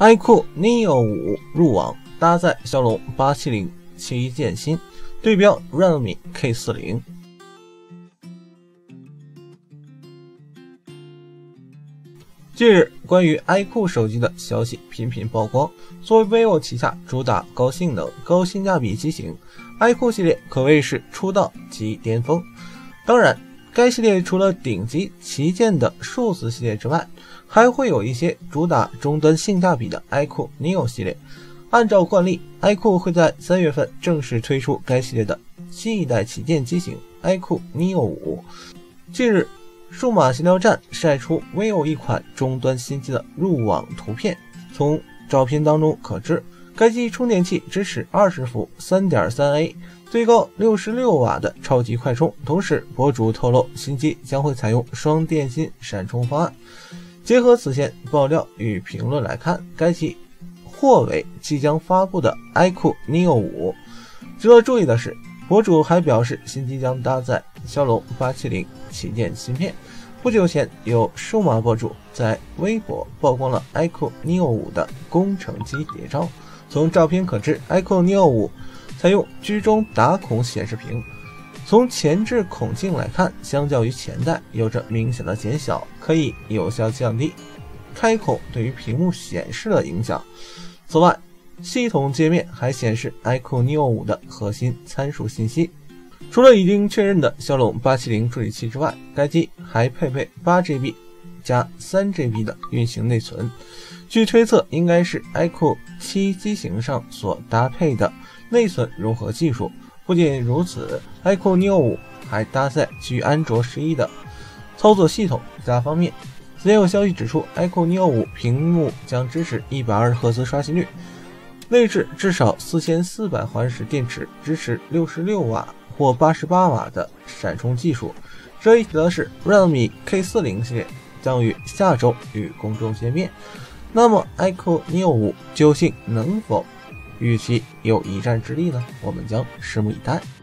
iQOO Neo 5入网，搭载骁龙870旗舰芯，对标 Realme K40。近日，关于 iQOO 手机的消息频频曝光。作为 vivo 旗下主打高性能、高性价比机型 ，iQOO 系列可谓是出道即巅峰。当然，该系列除了顶级旗舰的数字系列之外，还会有一些主打终端性价比的 iQOO Neo 系列。按照惯例 ，iQOO 会在3月份正式推出该系列的新一代旗舰机型 iQOO Neo 5。近日，数码闲聊站晒出 vivo 一款终端新机的入网图片，从照片当中可知，该机充电器支持20伏 3.3A， 最高66瓦的超级快充。同时，博主透露新机将会采用双电芯闪充方案。结合此前爆料与评论来看，该机或为即将发布的 iQOO Neo 5。值得注意的是，博主还表示新机将搭载骁龙870旗舰芯片。不久前，有数码博主在微博曝光了 iQOO Neo 5的工程机谍照。从照片可知 ，iQOO Neo 5采用居中打孔显示屏。从前置孔径来看，相较于前代有着明显的减小，可以有效降低开孔对于屏幕显示的影响。此外，系统界面还显示 iQOO Neo 5的核心参数信息。除了已经确认的骁龙870处理器之外，该机还配备 8GB 加 3GB 的运行内存。据推测，应该是 iQOO 7机型上所搭配的内存融合技术。不仅如此， iQOO Neo 5还搭载基于安卓11的操作系统。其他方面，此前有消息指出 iQOO Neo 5屏幕将支持120赫兹刷新率，内置至少4400毫安时电池，支持66瓦或88瓦的闪充技术。值得一提的是， Realme K40 系列将于下周与公众见面。那么 iQOO Neo 5究竟能否与其有一战之力呢？我们将拭目以待。